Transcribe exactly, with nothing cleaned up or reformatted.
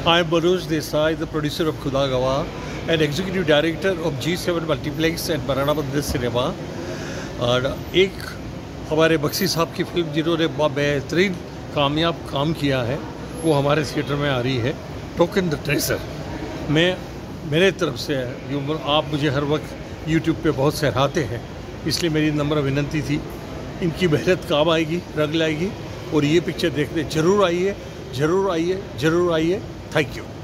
I am Manoj Desai, the producer of Khuda Gawah and executive director of G seven Multiplex and Marana Mandir Cinema. और एक हमारे बख्शी साहब की film जिन्होंने बेहतरीन कामयाब काम किया है वो हमारे थिएटर में आ रही है, टोकन द ट्रेजर। मैं मेरे तरफ से जो आप मुझे हर वक्त यूट्यूब पे बहुत सराहते हैं, इसलिए मेरी नम्र विनती थी, इनकी मेहनत काम आएगी, रंग लाएगी और ये पिक्चर देखने ज़रूर आइए, ज़रूर आइए, ज़रूर आइए। Thank you.